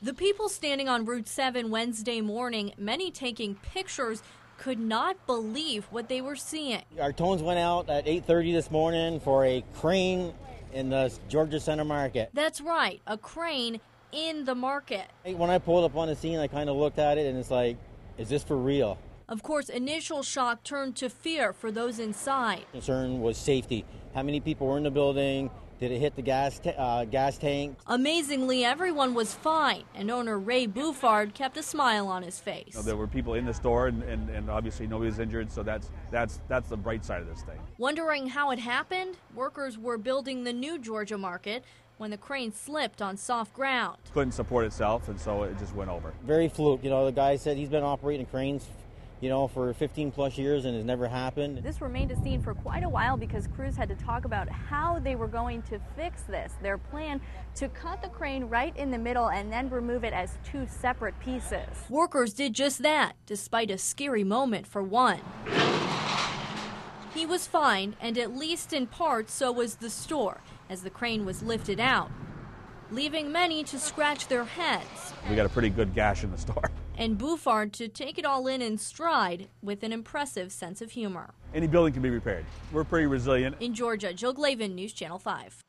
The people standing on Route 7 Wednesday morning, many taking pictures, could not believe what they were seeing. Our tones went out at 8:30 this morning for a crane in the Georgia Center Market. That's right, a crane in the market. When I pulled up on the scene, I kind of looked at it and it's like, is this for real? Of course, initial shock turned to fear for those inside. Concern was safety. How many people were in the building? Did it hit the gas tank? Amazingly, everyone was fine, and owner Ray Bouffard kept a smile on his face. There were people in the store, and obviously nobody was injured, so that's the bright side of this thing. Wondering how it happened, workers were building the new Georgia market when the crane slipped on soft ground. Couldn't support itself, and so it just went over. Very fluke. The guy said he's been operating cranes for 15 plus years and has never happened. This remained a scene for quite a while because crews had to talk about how they were going to fix this. Their plan to cut the crane right in the middle and then remove it as two separate pieces. Workers did just that, despite a scary moment for one. He was fine, and at least in part so was the store, as the crane was lifted out, leaving many to scratch their heads. We got a pretty good gash in the store. And Bouffard to take it all in stride with an impressive sense of humor. Any building can be repaired. We're pretty resilient. In Georgia, Jill Glavin, News Channel 5.